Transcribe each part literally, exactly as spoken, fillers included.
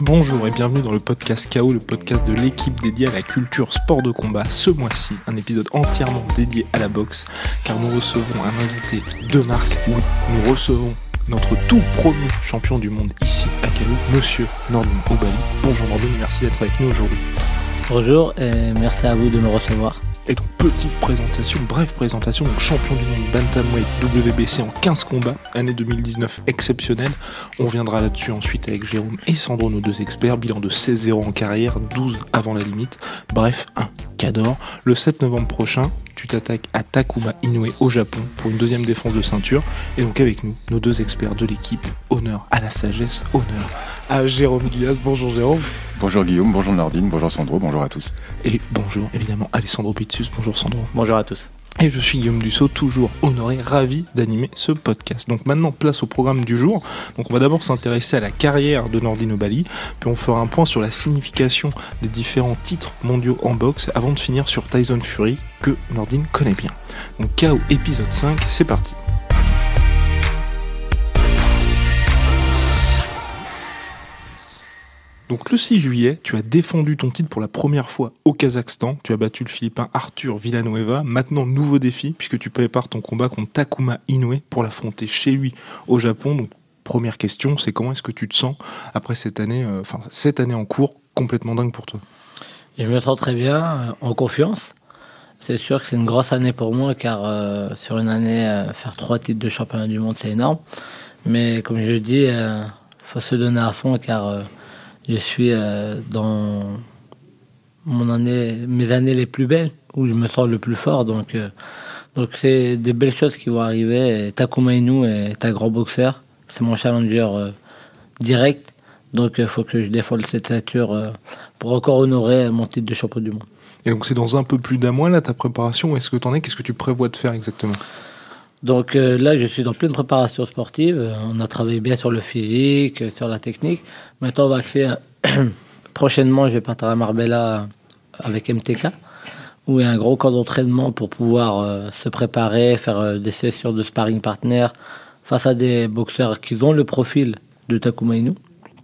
Bonjour et bienvenue dans le podcast K O, le podcast de l'équipe dédiée à la culture sport de combat. Ce mois-ci, un épisode entièrement dédié à la boxe, car nous recevons un invité de marque. Oui, nous recevons notre tout premier champion du monde ici à K O, Monsieur Nordine Oubaly. Bonjour Nordine, merci d'être avec nous aujourd'hui. Bonjour et merci à vous de me recevoir. Et donc, petite présentation, brève présentation, donc champion du monde Bantamweight W B C en quinze combats, année deux mille dix-neuf exceptionnelle. On viendra là-dessus ensuite avec Jérôme et Sandro, nos deux experts. Bilan de seize zéro en carrière, douze avant la limite. Bref, un cador. Le sept novembre prochain, tu t'attaques à Takuma Inoue au Japon pour une deuxième défense de ceinture. Et donc avec nous, nos deux experts de l'équipe. Honneur à la sagesse, honneur à Jérôme Guillaz. Bonjour Jérôme. Bonjour Guillaume, bonjour Nordine, bonjour Sandro, bonjour à tous. Et bonjour évidemment Alessandro Pitsus, bonjour Sandro. Bonjour à tous. Et je suis Guillaume Dussault, toujours honoré, ravi d'animer ce podcast. Donc maintenant, place au programme du jour. Donc on va d'abord s'intéresser à la carrière de Nordine Oubaly, puis on fera un point sur la signification des différents titres mondiaux en boxe, avant de finir sur Tyson Fury, que Nordine connaît bien. Donc K O épisode cinq, c'est parti. Donc le six juillet, tu as défendu ton titre pour la première fois au Kazakhstan. Tu as battu le Philippin Arthur Villanueva. Maintenant, nouveau défi, puisque tu prépares ton combat contre Takuma Inoue pour l'affronter chez lui au Japon. Donc première question, c'est comment est-ce que tu te sens après cette année, euh, enfin cette année en cours, complètement dingue pour toi? Je me sens très bien, euh, en confiance. C'est sûr que c'est une grosse année pour moi, car euh, sur une année, euh, faire trois titres de championnat du monde, c'est énorme. Mais comme je le dis, il euh, faut se donner à fond, car euh, je suis euh, dans mon année, mes années les plus belles, où je me sens le plus fort. Donc, euh, donc c'est des belles choses qui vont arriver. Et Takuma Inoue est un grand boxeur. C'est mon challenger euh, direct. Donc il faut que je défende cette ceinture euh, pour encore honorer mon titre de champion du monde. Et donc c'est dans un peu plus d'un mois là ta préparation. Où est-ce que tu en es? Qu'est-ce que tu prévois de faire exactement? Donc euh, là, je suis dans pleine préparation sportive. On a travaillé bien sur le physique, sur la technique. Maintenant, on va axer... À... Prochainement, je vais partir à Marbella avec M T K, où il y a un gros camp d'entraînement pour pouvoir euh, se préparer, faire euh, des sessions de sparring partner face à des boxeurs qui ont le profil de Takuma Inoue.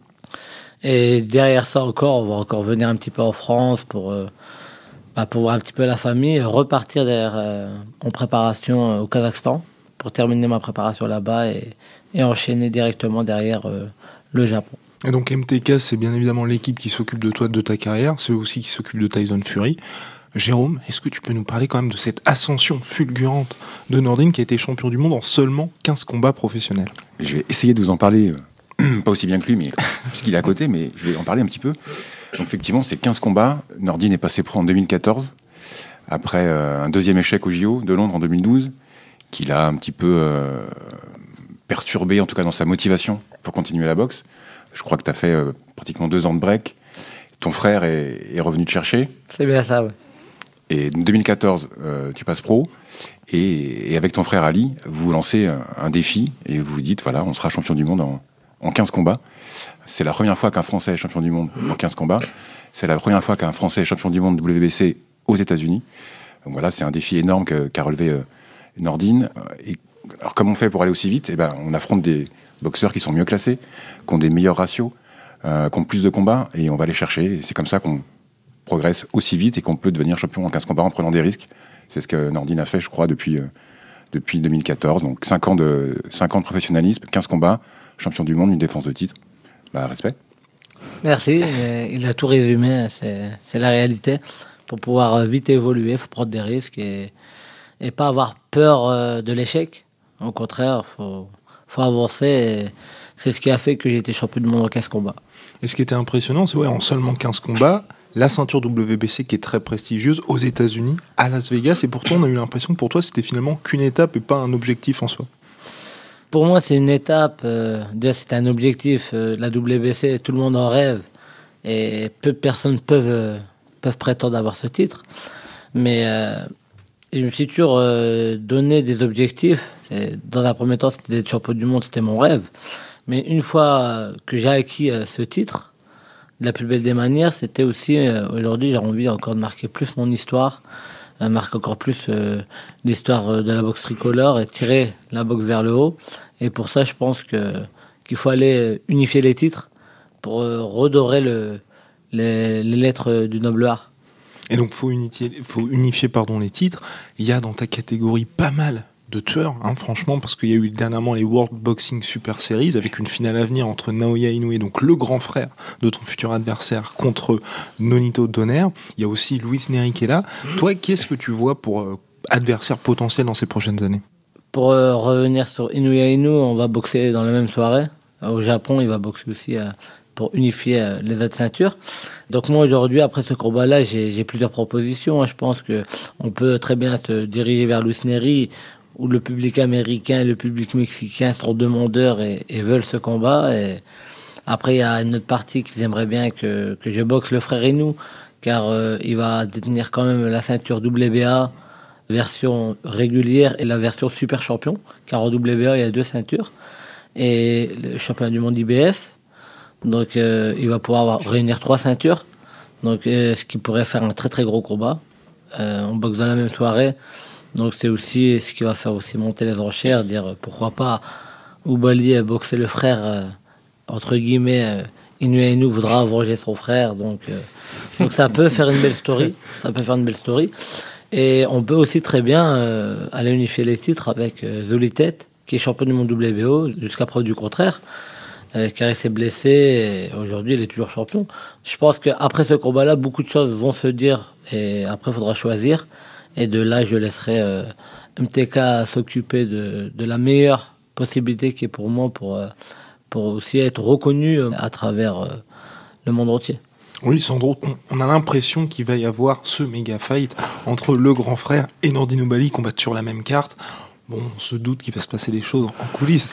Et derrière ça encore, on va encore venir un petit peu en France pour... Euh, Bah pour voir un petit peu la famille, repartir derrière, euh, en préparation euh, au Kazakhstan pour terminer ma préparation là-bas et, et enchaîner directement derrière euh, le Japon. Et donc M T K, c'est bien évidemment l'équipe qui s'occupe de toi, de ta carrière, c'est eux aussi qui s'occupe de Tyson Fury. Jérôme, est-ce que tu peux nous parler quand même de cette ascension fulgurante de Nordine qui a été champion du monde en seulement quinze combats professionnels? Je vais essayer de vous en parler, euh, pas aussi bien que lui, mais, puisqu'il est à côté, mais je vais en parler un petit peu. Donc effectivement, c'est quinze combats. Nordine est passé pro en deux mille quatorze, après euh, un deuxième échec au J O de Londres en deux mille douze, qui l'a un petit peu euh, perturbé, en tout cas dans sa motivation pour continuer la boxe. Je crois que tu as fait euh, pratiquement deux ans de break. Ton frère est, est revenu te chercher. C'est bien ça, oui. Et en deux mille quatorze, euh, tu passes pro. Et, et avec ton frère Ali, vous vous lancez un, un défi et vous vous dites, voilà, on sera champion du monde en, en quinze combats. C'est la première fois qu'un Français est champion du monde en quinze combats. C'est la première fois qu'un Français est champion du monde W B C aux États-Unis. Donc voilà, c'est un défi énorme que, qu'a relevé euh, Nordine. Et alors, comment on fait pour aller aussi vite? Eh ben, on affronte des boxeurs qui sont mieux classés, qui ont des meilleurs ratios, euh, qui ont plus de combats, et on va les chercher. Et c'est comme ça qu'on progresse aussi vite et qu'on peut devenir champion en quinze combats en prenant des risques. C'est ce que Nordine a fait, je crois, depuis, euh, depuis deux mille quatorze. Donc cinq ans de, cinq ans de professionnalisme, quinze combats, champion du monde, une défense de titre. Bah, respect. Merci, il a tout résumé, c'est, c'est la réalité. Pour pouvoir vite évoluer, il faut prendre des risques et, et pas avoir peur de l'échec. Au contraire, il faut, faut avancer. Et c'est ce qui a fait que j'ai été champion du monde en quinze combats. Et ce qui était impressionnant, c'est ouais, en seulement quinze combats, la ceinture W B C qui est très prestigieuse aux États-Unis, à Las Vegas, et pourtant on a eu l'impression que pour toi c'était finalement qu'une étape et pas un objectif en soi. Pour moi, c'est une étape. Euh, déjà, c'est un objectif. Euh, la W B C, tout le monde en rêve. Et peu de personnes peuvent, euh, peuvent prétendre avoir ce titre. Mais euh, je me suis toujours euh, donné des objectifs. C'est, dans un premier temps, c'était d'être champion du monde, c'était mon rêve. Mais une fois que j'ai acquis euh, ce titre, de la plus belle des manières, c'était aussi, euh, aujourd'hui, j'ai envie encore de marquer plus mon histoire. marque encore plus euh, l'histoire de la boxe tricolore et tirer la boxe vers le haut. Et pour ça, je pense que, qu'il faut aller unifier les titres pour euh, redorer le, les, les lettres du noble art. Et donc, faut unifier, faut unifier pardon, les titres. Il y a dans ta catégorie pas mal de tueurs, hein, franchement, parce qu'il y a eu dernièrement les World Boxing Super Series avec une finale à venir entre Naoya Inoue, donc le grand frère de ton futur adversaire, contre Nonito Donaire. Il y a aussi Luis Neri qui est là. Toi, qu'est-ce que tu vois pour euh, adversaire potentiel dans ces prochaines années? Pour euh, revenir sur Inoue Inoue, on va boxer dans la même soirée. Au Japon, il va boxer aussi euh, pour unifier euh, les autres ceintures. Donc moi, aujourd'hui, après ce combat-là, j'ai, j'ai plusieurs propositions. Hein. Je pense qu'on peut très bien se diriger vers Luis Neri, où le public américain et le public mexicain sont demandeurs et, et veulent ce combat. Et après, il y a une autre partie qui aimerait bien que, que je boxe le frère Inoue, car euh, il va détenir quand même la ceinture W B A, version régulière, et la version super champion, car en W B A, il y a deux ceintures, et le championnat du monde I B F. Donc, euh, il va pouvoir avoir, réunir trois ceintures, donc euh, ce qui pourrait faire un très très gros combat. Euh, on boxe dans la même soirée. Donc c'est aussi ce qui va faire aussi monter les enchères, dire pourquoi pas Oubaly boxer le frère, euh, entre guillemets, euh, Inoue Inoue voudra venger son frère, donc, euh, donc ça peut faire une belle story, ça peut faire une belle story. Et on peut aussi très bien euh, aller unifier les titres avec euh, Zolitet, qui est champion du monde W B O, jusqu'à preuve du contraire, euh, car il s'est blessé, et aujourd'hui il est toujours champion. Je pense qu'après ce combat-là, beaucoup de choses vont se dire, et après il faudra choisir. Et de là, je laisserai euh, M T K s'occuper de, de la meilleure possibilité qui est pour moi pour, euh, pour aussi être reconnu euh, à travers euh, le monde entier. Oui, Sandro, on, on a l'impression qu'il va y avoir ce méga fight entre le grand frère et Nordine Oubaly, combattent sur la même carte. Bon, on se doute qu'il va se passer des choses en coulisses.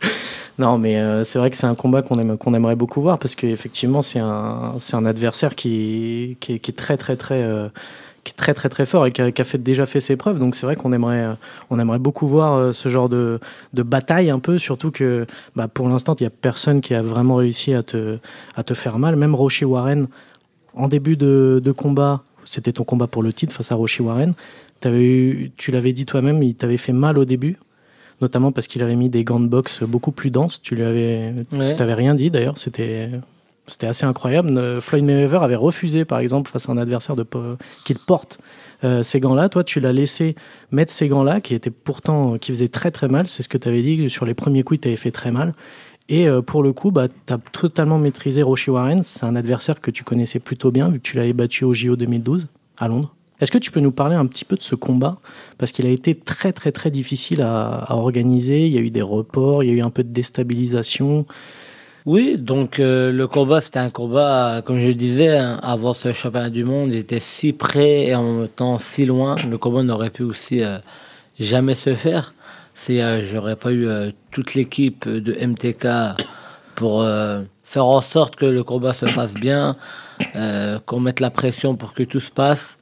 Non, mais euh, c'est vrai que c'est un combat qu'on aime, qu'on aimerait beaucoup voir, parce qu'effectivement, c'est un, c'est un adversaire qui, qui, est, qui est très, très, très... Euh, qui est très très très fort et qui a, qui a fait, déjà fait ses preuves, donc c'est vrai qu'on aimerait, on aimerait beaucoup voir ce genre de, de bataille un peu, surtout que bah, pour l'instant il n'y a personne qui a vraiment réussi à te, à te faire mal, même Rau'shee Warren en début de, de combat, c'était ton combat pour le titre face à Rau'shee Warren, t'avais eu, tu l'avais dit toi-même, il t'avait fait mal au début, notamment parce qu'il avait mis des gants de boxe beaucoup plus denses, tu lui avais, ouais. T'avais rien dit d'ailleurs, c'était... C'était assez incroyable. Floyd Mayweather avait refusé, par exemple, face à un adversaire de, qu'il porte euh, ces gants-là. Toi, tu l'as laissé mettre ces gants-là, qui étaient pourtant, qui faisaient très très mal. C'est ce que tu avais dit. Sur les premiers coups, tu avais fait très mal. Et euh, pour le coup, bah, tu as totalement maîtrisé Rau'shee Warren. C'est un adversaire que tu connaissais plutôt bien, vu que tu l'avais battu au J O deux mille douze à Londres. Est-ce que tu peux nous parler un petit peu de ce combat? Parce qu'il a été très très très difficile à, à organiser. Il y a eu des reports, il y a eu un peu de déstabilisation. Oui, donc euh, le combat, c'était un combat, comme je le disais, hein, avant ce championnat du monde, il était si près et en même temps si loin. Le combat n'aurait pu aussi euh, jamais se faire si euh, j'aurais pas eu euh, toute l'équipe de M T K pour euh, faire en sorte que le combat se passe bien, euh, qu'on mette la pression pour que tout se passe.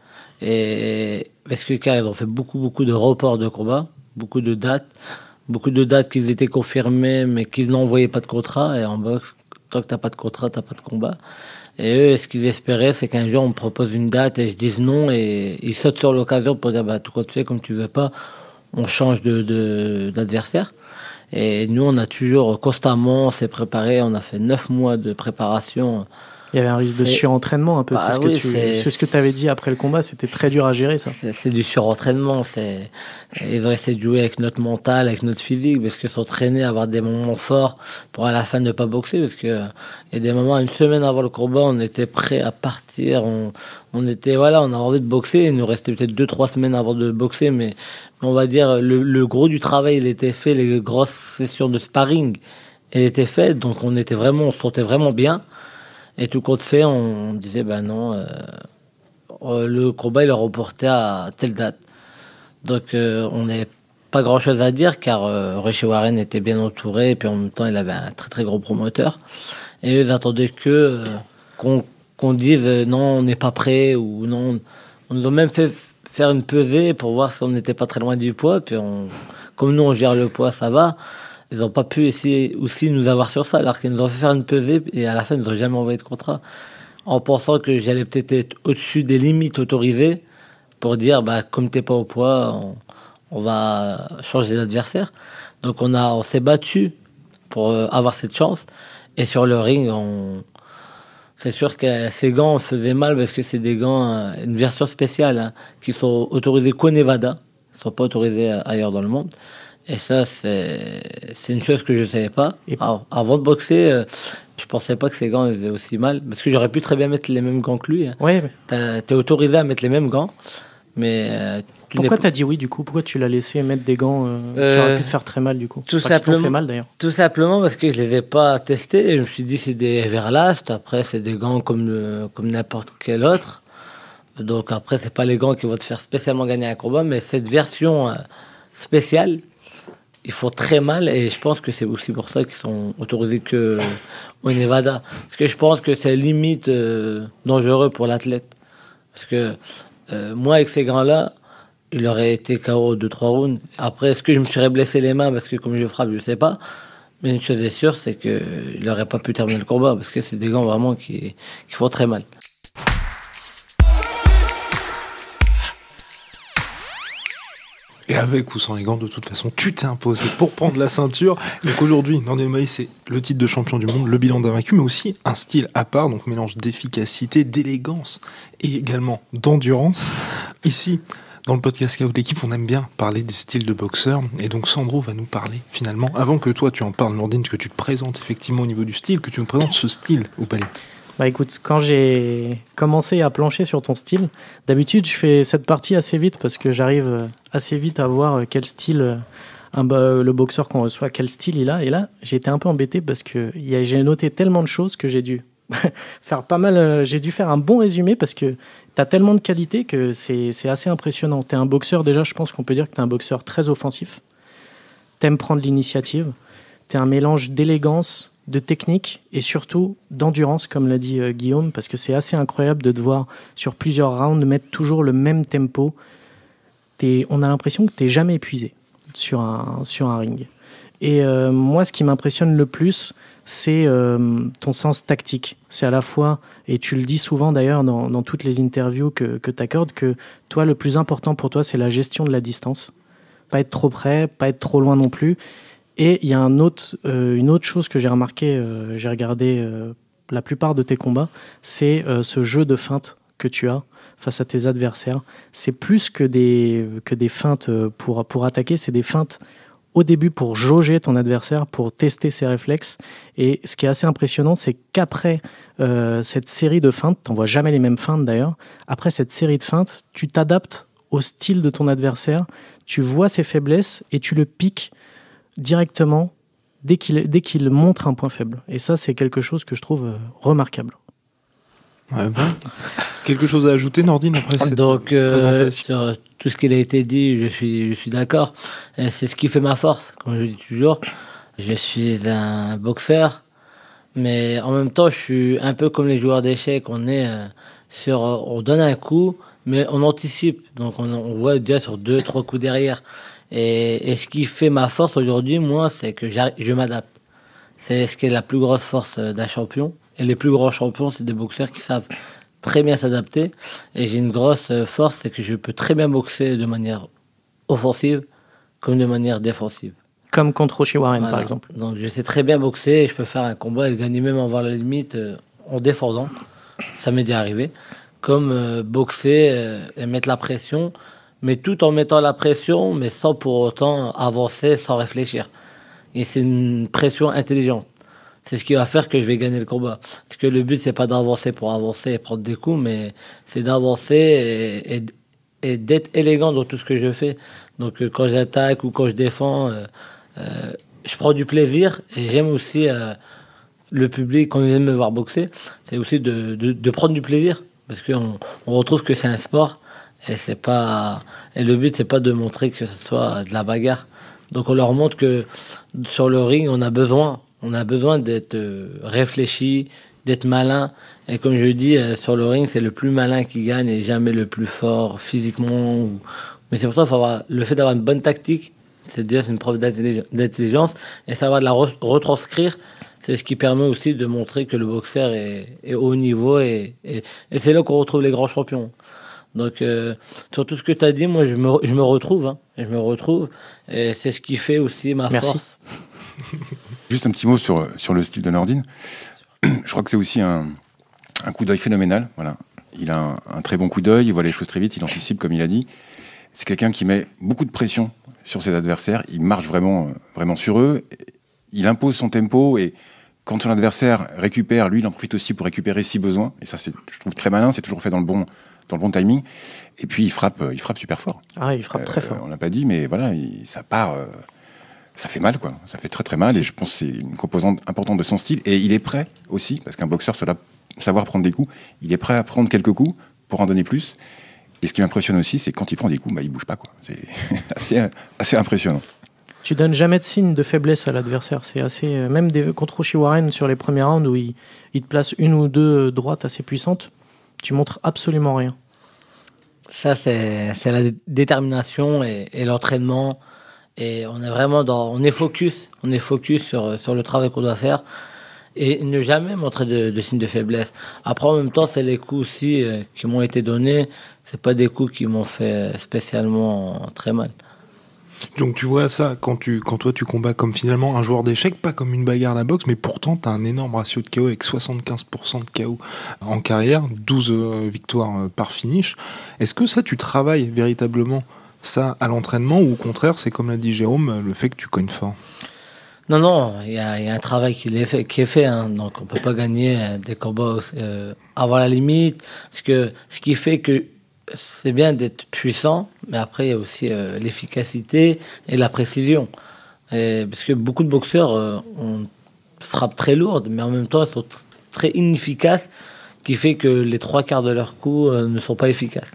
Et parce que car ils ont fait beaucoup beaucoup de reports de combat, beaucoup de dates. Beaucoup de dates qui étaient confirmées, mais qu'ils n'envoyaient pas de contrat. Et en boxe, tant que t'as pas de contrat, t'as pas de combat. Et eux, ce qu'ils espéraient, c'est qu'un jour, on me propose une date et je dise non. Et ils sautent sur l'occasion pour dire, bah, tout compte fait, comme tu veux pas, on change de, de, d'adversaire. Et nous, on a toujours, constamment, on s'est préparé. On a fait neuf mois de préparation. Il y avait un risque c'est... de surentraînement un peu, bah, c'est, ce oui, que tu, c'est... c'est ce que tu avais dit après le combat, c'était très dur à gérer ça. C'est, c'est du surentraînement, c'est... ils ont essayé de jouer avec notre mental, avec notre physique, parce qu'ils sont traînés à avoir des moments forts pour à la fin ne pas boxer, parce que il y a des moments, une semaine avant le combat, on était prêt à partir, on, on était, voilà, on a envie de boxer, il nous restait peut-être deux, trois semaines avant de boxer, mais on va dire, le, le gros du travail, il était fait, les grosses sessions de sparring, elles étaient faites, donc on était vraiment, on se sentait vraiment bien. Et tout compte fait, on disait, ben non, euh, le combat, il est reporté à telle date. Donc, euh, on n'avait pas grand-chose à dire, car euh, Rau'shee Warren était bien entouré, et puis en même temps, il avait un très très gros promoteur. Et eux, ils attendaient que, euh, qu'on, qu'on dise, euh, non, on n'est pas prêt, ou non. On nous a même fait faire une pesée pour voir si on n'était pas très loin du poids, puis on, comme nous, on gère le poids, ça va. Ils n'ont pas pu essayer aussi nous avoir sur ça, alors qu'ils nous ont fait faire une pesée et à la fin, ils nous ont jamais envoyé de contrat. En pensant que j'allais peut-être être au-dessus des limites autorisées pour dire, bah, comme t'es pas au poids, on, on va changer d'adversaire. Donc on, a, on s'est battu pour euh, avoir cette chance. Et sur le ring, on, c'est sûr que ces gants faisaient mal parce que c'est des gants, une version spéciale, hein, qui sont autorisés qu'au Nevada. Ils ne sont pas autorisés ailleurs dans le monde. Et ça, c'est, c'est une chose que je ne savais pas. Alors, avant de boxer, euh, je ne pensais pas que ces gants faisaient aussi mal. Parce que j'aurais pu très bien mettre les mêmes gants que lui. Hein. Ouais, mais... Tu es autorisé à mettre les mêmes gants. Mais euh, tu Pourquoi tu as dit oui du coup? Pourquoi tu l'as laissé mettre des gants euh, euh, qui auraient pu te faire très mal du coup? Tout enfin, simplement. Qui t'ont fait mal d'ailleurs. Tout simplement parce que je les ai pas testés. Et je me suis dit c'est des Everlast. Après c'est des gants comme le, comme n'importe quel autre. Donc après c'est pas les gants qui vont te faire spécialement gagner un combat, mais cette version euh, spéciale, ils font très mal. Et je pense que c'est aussi pour ça qu'ils sont autorisés que au Nevada. Parce que je pense que c'est limite euh, dangereux pour l'athlète. Parce que euh, moi avec ces gants-là, il aurait été K O deux trois rounds. Après, est-ce que je me serais blessé les mains parce que comme je frappe, je sais pas. Mais une chose est sûre, c'est qu'il n'aurait pas pu terminer le combat parce que c'est des gants vraiment qui, qui font très mal. Et avec ou sans les gants, de toute façon, tu t'es imposé pour prendre la ceinture. Donc aujourd'hui, Nordin Maï, c'est le titre de champion du monde, le bilan d'invaincu, mais aussi un style à part, donc mélange d'efficacité, d'élégance et également d'endurance. Ici, dans le podcast K O de l'équipe, on aime bien parler des styles de boxeurs. Et donc Sandro va nous parler finalement, avant que toi tu en parles, Nordin, que tu te présentes effectivement au niveau du style, que tu nous présentes ce style au palais. Bah écoute, quand j'ai commencé à plancher sur ton style, d'habitude je fais cette partie assez vite parce que j'arrive assez vite à voir quel style, un, le boxeur qu'on reçoit, quel style il a. Et là, j'ai été un peu embêté parce que y a, j'ai noté tellement de choses que j'ai dû faire pas mal, j'ai dû faire un bon résumé parce que t'as tellement de qualités que c'est, c'est assez impressionnant. T'es un boxeur, déjà je pense qu'on peut dire que t'es un boxeur très offensif, t'aimes prendre l'initiative, t'es un mélange d'élégance, de technique et surtout d'endurance, comme l'a dit euh, Guillaume, parce que c'est assez incroyable de te voir sur plusieurs rounds mettre toujours le même tempo. T'es, on a l'impression que tu n'es jamais épuisé sur un, sur un ring. Et euh, moi, ce qui m'impressionne le plus, c'est euh, ton sens tactique. C'est à la fois, et tu le dis souvent d'ailleurs dans, dans toutes les interviews que, que tu accordes, que toi, le plus important pour toi, c'est la gestion de la distance. Pas être trop près, pas être trop loin non plus. Et il y a un autre, euh, une autre chose que j'ai remarqué, euh, j'ai regardé euh, la plupart de tes combats, c'est euh, ce jeu de feintes que tu as face à tes adversaires. C'est plus que des, que des feintes pour, pour attaquer, c'est des feintes au début pour jauger ton adversaire, pour tester ses réflexes. Et ce qui est assez impressionnant, c'est qu'après euh, cette série de feintes, tu n'envoies jamais les mêmes feintes d'ailleurs, après cette série de feintes, tu t'adaptes au style de ton adversaire, tu vois ses faiblesses et tu le piques directement dès qu'il, dès qu'il montre un point faible. Et ça, c'est quelque chose que je trouve euh, remarquable. Ouais, bon. Quelque chose à ajouter, Nordin, après cette Donc, euh, présentation? sur tout ce qui a été dit, je suis, je suis d'accord. Et c'est ce qui fait ma force, comme je dis toujours. Je suis un boxeur, mais en même temps, je suis un peu comme les joueurs d'échecs. On est euh, sur, on donne un coup, mais on anticipe. Donc, on, on voit déjà sur deux, trois coups derrière. Et, et ce qui fait ma force aujourd'hui, moi, c'est que je m'adapte. C'est ce qui est la plus grosse force d'un champion. Et les plus grands champions, c'est des boxeurs qui savent très bien s'adapter. Et j'ai une grosse force, c'est que je peux très bien boxer de manière offensive comme de manière défensive. Comme contre Roshi Warren, voilà. Par exemple. Donc je sais très bien boxer et je peux faire un combat et le gagner même en la limite euh, en défendant. Ça m'est déjà arrivé. Comme euh, boxer euh, et mettre la pression, mais tout en mettant la pression, mais sans pour autant avancer, sans réfléchir. Et c'est une pression intelligente. C'est ce qui va faire que je vais gagner le combat. Parce que le but, c'est pas d'avancer pour avancer et prendre des coups, mais c'est d'avancer et, et, et d'être élégant dans tout ce que je fais. Donc euh, quand j'attaque ou quand je défends, euh, euh, je prends du plaisir et j'aime aussi euh, le public, quand ils aiment me voir boxer, c'est aussi de, de, de prendre du plaisir. Parce qu'on on retrouve que c'est un sport. Et c'est pas, et le but, c'est pas de montrer que ce soit de la bagarre. Donc, on leur montre que sur le ring, on a besoin, on a besoin d'être réfléchi, d'être malin. Et comme je dis, sur le ring, c'est le plus malin qui gagne et jamais le plus fort physiquement. Ou... Mais c'est pour ça qu'il faut avoir le fait d'avoir une bonne tactique. C'est déjà une preuve d'intelligence. Et savoir de la re- retranscrire, c'est ce qui permet aussi de montrer que le boxeur est, est haut niveau. Et, et, et c'est là qu'on retrouve les grands champions. Donc, euh, sur tout ce que tu as dit, moi, je me, je me retrouve. Hein, je me retrouve. Et c'est ce qui fait aussi ma Merci. force. Juste un petit mot sur, sur le style de Nordin. Je crois que c'est aussi un, un coup d'œil phénoménal. Voilà. Il a un, un très bon coup d'œil, il voit les choses très vite, il anticipe, comme il a dit. C'est quelqu'un qui met beaucoup de pression sur ses adversaires. Il marche vraiment, vraiment sur eux. Il impose son tempo et quand son adversaire récupère, lui, il en profite aussi pour récupérer si besoin. Et ça, c'est, je trouve très malin. C'est toujours fait dans le bon, dans le bon timing. Et puis, il frappe, il frappe super fort. Ah, il frappe euh, très fort. On l'a pas dit, mais voilà, il, ça part, euh, ça fait mal, quoi. Ça fait très très mal. Et je pense que c'est une composante importante de son style. Et il est prêt aussi, parce qu'un boxeur, c'est là, savoir prendre des coups. Il est prêt à prendre quelques coups pour en donner plus. Et ce qui m'impressionne aussi, c'est que quand il prend des coups, bah, il bouge pas, quoi. C'est assez, assez impressionnant. Tu donnes jamais de signe de faiblesse à l'adversaire. C'est assez, même des, contre Oshiwaren sur les premiers rounds où il, il te place une ou deux droites assez puissantes, tu montres absolument rien. Ça, c'est, c'est la détermination et, et l'entraînement. Et on est vraiment dans, on est focus, on est focus sur, sur le travail qu'on doit faire et ne jamais montrer de, de signes de faiblesse. Après, en même temps, c'est les coups aussi euh, qui m'ont été donnés. C'est pas des coups qui m'ont fait spécialement très mal. Donc tu vois ça, quand, tu, quand toi tu combats comme finalement un joueur d'échecs, pas comme une bagarre à la boxe, mais pourtant tu as un énorme ratio de K O avec soixante-quinze pour cent de K O en carrière, douze euh, victoires euh, par finish. Est-ce que ça tu travailles véritablement ça à l'entraînement ou au contraire c'est comme l'a dit Jérôme, le fait que tu cognes fort? Non, non, il y a, y a un travail qui est fait, qui est fait hein, donc on peut pas gagner des combats euh, avant la limite, parce que ce qui fait que c'est bien d'être puissant, mais après il y a aussi euh, l'efficacité et la précision. Et, parce que beaucoup de boxeurs euh, on frappe très lourde, mais en même temps ils sont tr- très inefficaces, qui fait que les trois quarts de leurs coups euh, ne sont pas efficaces.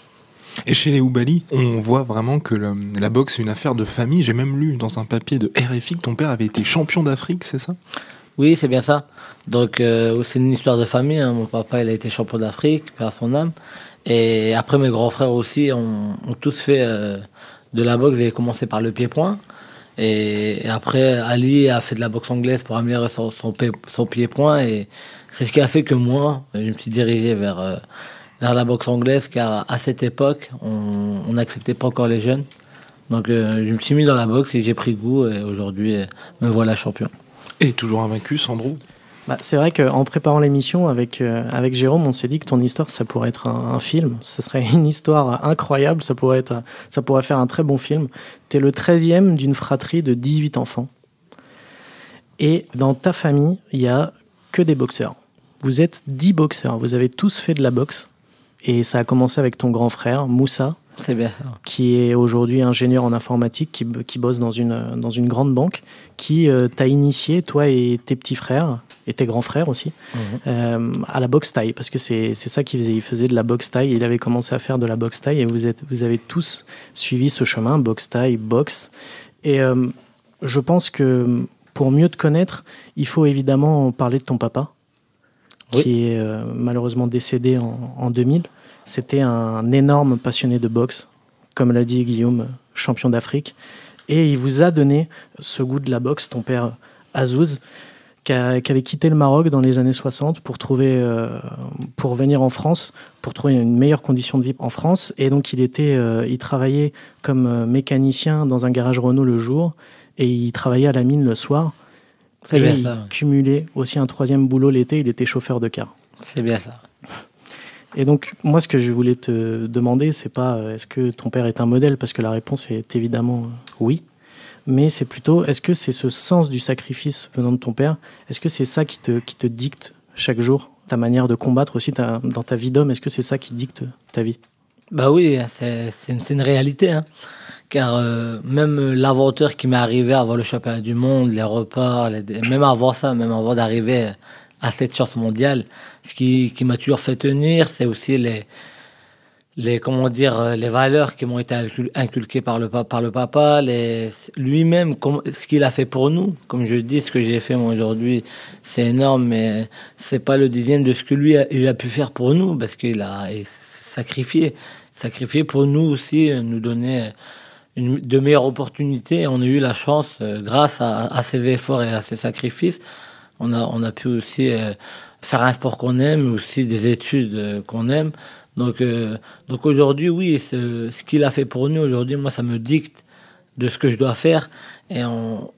Et chez les Oubaly, on voit vraiment que le, la boxe est une affaire de famille. J'ai même lu dans un papier de R F I que ton père avait été champion d'Afrique, c'est ça ? Oui, c'est bien ça. Donc euh, c'est une histoire de famille. Hein. Mon papa, il a été champion d'Afrique, père à son âme. Et après, mes grands frères aussi ont, ont tous fait euh, de la boxe. Ils ont commencé par le pied-point. Et, et après, Ali a fait de la boxe anglaise pour améliorer son, son, son pied-point. Et c'est ce qui a fait que moi, je me suis dirigé vers, euh, vers la boxe anglaise, car à cette époque, on n'acceptait pas encore les jeunes. Donc euh, je me suis mis dans la boxe et j'ai pris goût. Et aujourd'hui, me voilà champion. Et toujours invaincu, Sandro ? Bah, c'est vrai qu'en préparant l'émission avec, euh, avec Jérôme, on s'est dit que ton histoire, ça pourrait être un, un film. Ce serait une histoire incroyable, ça pourrait, être, ça pourrait faire un très bon film. Tu es le treizième d'une fratrie de dix-huit enfants. Et dans ta famille, il n'y a que des boxeurs. Vous êtes dix boxeurs, vous avez tous fait de la boxe. Et ça a commencé avec ton grand frère, Moussa, c'est bien ça. Qui est aujourd'hui ingénieur en informatique, qui, qui bosse dans une, dans une grande banque, qui euh, t'a initié, toi et tes petits frères, et tes grands frères aussi, mmh. euh, à la boxe thaï, parce que c'est, c'est ça qu'il faisait. Il faisait de la boxe thaï, il avait commencé à faire de la boxe thaï, et vous, êtes, vous avez tous suivi ce chemin, boxe thaï, boxe. Et euh, je pense que pour mieux te connaître, il faut évidemment parler de ton papa, oui. qui est euh, malheureusement décédé en, en deux mille. C'était un énorme passionné de boxe, comme l'a dit Guillaume, champion d'Afrique. Et il vous a donné ce goût de la boxe, ton père Azouz, qui, a, qui avait quitté le Maroc dans les années soixante pour, trouver, euh, pour venir en France, pour trouver une meilleure condition de vie en France. Et donc il, était, euh, il travaillait comme mécanicien dans un garage Renault le jour, et il travaillait à la mine le soir. C'est et bien il ça. cumulait aussi un troisième boulot l'été, il était chauffeur de car. C'est bien ça. Et donc, moi, ce que je voulais te demander, c'est pas euh, est-ce que ton père est un modèle, parce que la réponse est évidemment euh, oui, mais c'est plutôt est-ce que c'est ce sens du sacrifice venant de ton père, est-ce que c'est ça qui te, qui te dicte chaque jour, ta manière de combattre aussi ta, dans ta vie d'homme, est-ce que c'est ça qui dicte ta vie ? Bah oui, c'est, c'est, une, c'est une réalité, hein. Car euh, même l'aventure qui m'est arrivée avant le championnat du monde, les repas, les, même avant ça, même avant d'arriver à cette chance mondiale, ce qui, qui m'a toujours fait tenir, c'est aussi les, les, comment dire, les valeurs qui m'ont été inculquées par le, par le papa, les, lui-même, ce qu'il a fait pour nous. Comme je dis, ce que j'ai fait moi aujourd'hui, c'est énorme, mais c'est pas le dixième de ce que lui a, il a pu faire pour nous, parce qu'il a il sacrifié, sacrifié pour nous aussi, nous donner une, de meilleures opportunités. On a eu la chance, euh, grâce à, à ses efforts et à ses sacrifices, on a, on a pu aussi euh, faire un sport qu'on aime, aussi des études euh, qu'on aime. Donc, euh, donc aujourd'hui, oui, ce, ce qu'il a fait pour nous aujourd'hui, moi, ça me dicte de ce que je dois faire. Et on,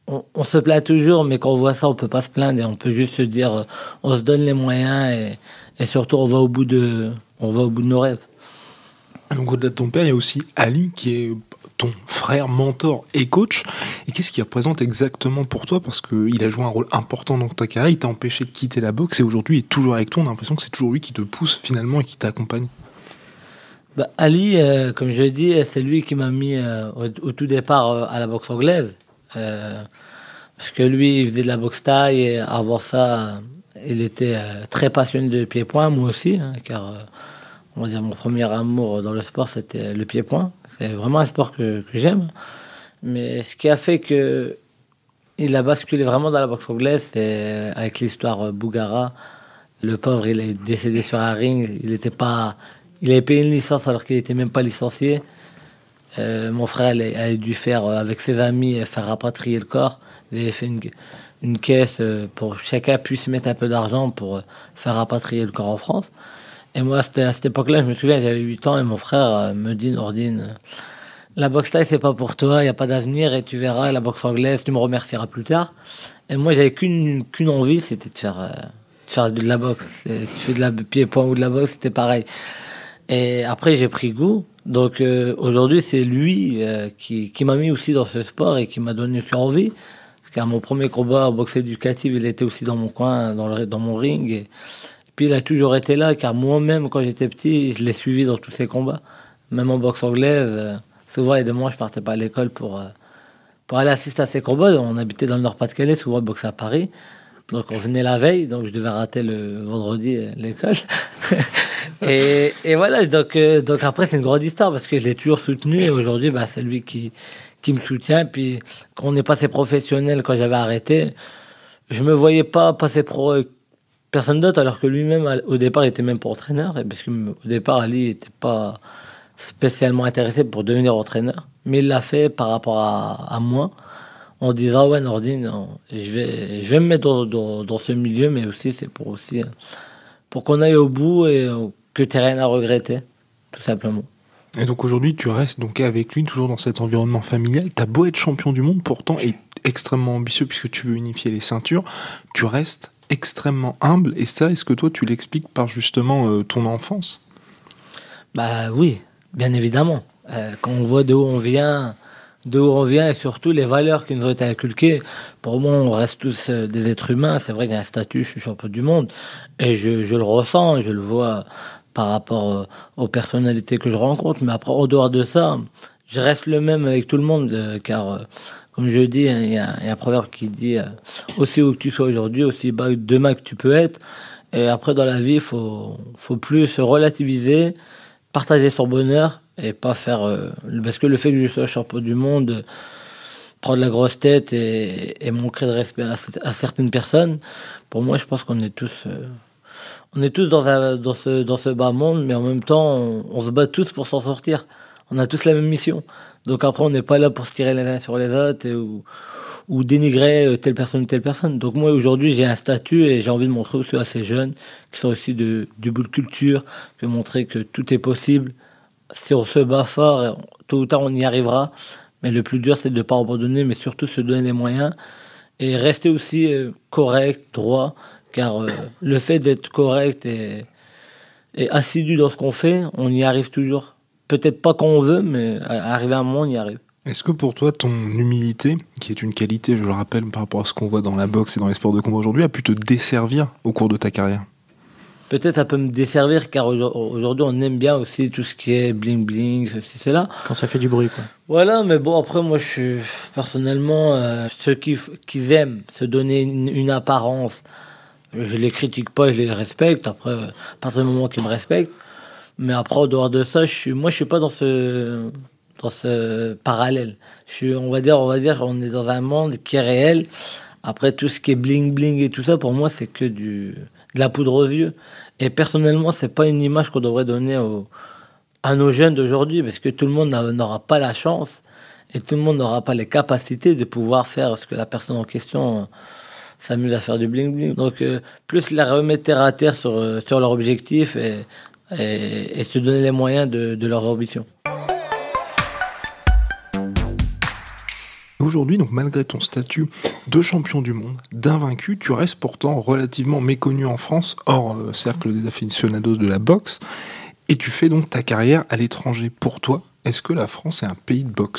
on, on se plaint toujours, mais quand on voit ça, on peut pas se plaindre et on peut juste se dire, euh, on se donne les moyens et, et surtout on va au bout de, on va au bout de nos rêves. Donc au-delà de ton père, il y a aussi Ali qui est ton frère, mentor et coach. Et qu'est-ce qu'il représente exactement pour toi? Parce qu'il a joué un rôle important dans ta carrière, il t'a empêché de quitter la boxe et aujourd'hui il est toujours avec toi. On a l'impression que c'est toujours lui qui te pousse finalement et qui t'accompagne. Bah, Ali, euh, comme je l'ai dit, c'est lui qui m'a mis euh, au, au tout départ euh, à la boxe anglaise. Euh, parce que lui, il faisait de la boxe thaï et avant ça, il était euh, très passionné de pied-point, moi aussi, hein, car euh, on va dire mon premier amour dans le sport, c'était le pied-point. C'est vraiment un sport que, que j'aime. Mais ce qui a fait que il a basculé vraiment dans la boxe anglaise, c'est avec l'histoire Bougara. Le pauvre, il est décédé sur un ring. Il était pas, il avait payé une licence alors qu'il était même pas licencié. Euh, mon frère il a dû faire avec ses amis faire rapatrier le corps. Il avait fait une, une caisse pour que chacun puisse mettre un peu d'argent pour faire rapatrier le corps en France. Et moi, c'était à cette époque-là, je me souviens, j'avais huit ans et mon frère me dit, Nordine, la boxe thaï, c'est pas pour toi, il n'y a pas d'avenir et tu verras, la boxe anglaise, tu me remercieras plus tard. Et moi, j'avais qu'une, qu'une envie, c'était de faire, euh, de faire de la boxe. Et tu fais de la pied-point ou de la boxe, c'était pareil. Et après, j'ai pris goût. Donc euh, aujourd'hui, c'est lui euh, qui, qui m'a mis aussi dans ce sport et qui m'a donné aussi envie. Parce qu'à mon premier combat en boxe éducative, il était aussi dans mon coin, dans, le, dans mon ring. Et puis il a toujours été là, car moi-même, quand j'étais petit, je l'ai suivi dans tous ses combats. Même en boxe anglaise, euh, souvent, il y a des mois, je partais pas à l'école pour, euh, pour aller assister à ses combats. On habitait dans le Nord-Pas-de-Calais, souvent, je boxais à Paris. Donc on venait la veille, donc je devais rater le vendredi euh, l'école. et, et voilà, donc, euh, donc après, c'est une grande histoire, parce que je l'ai toujours soutenu, et aujourd'hui, bah, c'est lui qui, qui me soutient. Puis quand on est passé professionnel, quand j'avais arrêté, je me voyais pas passer pro personne d'autre, alors que lui-même, au départ, il était même pas entraîneur, parce qu'au départ, Ali n'était pas spécialement intéressé pour devenir entraîneur, mais il l'a fait par rapport à, à moi, en disant, ouais, Nordine, je vais, je vais me mettre dans, dans, dans ce milieu, mais aussi, c'est pour aussi, pour qu'on aille au bout et que tu n'aies rien à regretter, tout simplement. Et donc aujourd'hui, tu restes donc avec lui, toujours dans cet environnement familial. T'as beau être champion du monde, pourtant, et extrêmement ambitieux, puisque tu veux unifier les ceintures, tu restes extrêmement humble. Et ça, est-ce que toi, tu l'expliques par justement euh, ton enfance? Bah oui, bien évidemment. Euh, quand on voit de où on vient, de où on vient et surtout les valeurs qui nous ont été inculquées, pour moi, on reste tous euh, des êtres humains. C'est vrai qu'il y a un statut, je suis champion du monde, et je, je le ressens, je le vois par rapport euh, aux personnalités que je rencontre. Mais après, en dehors de ça, je reste le même avec tout le monde, euh, car, euh, comme je dis, il y, y a un proverbe qui dit euh, aussi haut que tu sois aujourd'hui, aussi bas demain que tu peux être. Et après, dans la vie, il faut, faut plus se relativiser, partager son bonheur et pas faire... Euh, parce que le fait que je sois champion du monde, euh, prendre la grosse tête et, et manquer de respect à, à certaines personnes, pour moi, je pense qu'on est tous... Euh, on est tous dans, un, dans, ce, dans ce bas monde, mais en même temps, on, on se bat tous pour s'en sortir. On a tous la même mission. Donc après, on n'est pas là pour se tirer les uns sur les autres et, ou, ou dénigrer telle personne ou telle personne. Donc moi, aujourd'hui, j'ai un statut et j'ai envie de montrer aussi à ces jeunes qui sont aussi de, du bout de culture, que montrer que tout est possible. Si on se bat fort, tôt ou tard, on y arrivera. Mais le plus dur, c'est de ne pas abandonner, mais surtout se donner les moyens et rester aussi euh, correct, droit, car euh, le fait d'être correct et, et assidu dans ce qu'on fait, on y arrive toujours. Peut-être pas quand on veut, mais arrivé à un moment, on y arrive. Est-ce que pour toi, ton humilité, qui est une qualité, je le rappelle, par rapport à ce qu'on voit dans la boxe et dans les sports de combat aujourd'hui, a pu te desservir au cours de ta carrière? Peut-être ça peut me desservir, car aujourd'hui, on aime bien aussi tout ce qui est bling-bling, ceci, cela. Quand ça fait du bruit, quoi. Voilà, mais bon, après, moi, je suis personnellement, euh, ceux qui, qui aiment se donner une, une apparence, je les critique pas, je les respecte. Après, à partir du moment qu'ils me respectent. Mais après, en dehors de ça, je suis, moi, je suis pas dans ce, dans ce parallèle. Je suis, on va dire, on va dire, on est dans un monde qui est réel. Après, tout ce qui est bling bling et tout ça, pour moi, c'est que du, de la poudre aux yeux. Et personnellement, c'est pas une image qu'on devrait donner aux, à nos jeunes d'aujourd'hui, parce que tout le monde n'aura pas la chance et tout le monde n'aura pas les capacités de pouvoir faire ce que la personne en question s'amuse à faire du bling bling. Donc, euh, plus les remettre terre à terre sur, euh, sur leur objectif et, et, et se donner les moyens de, de leur ambition. aujourd'hui, donc malgré ton statut de champion du monde, d'invaincu, tu restes pourtant relativement méconnu en France, hors euh, cercle des aficionados de la boxe, et tu fais donc ta carrière à l'étranger. Pour toi, est-ce que la France est un pays de boxe ?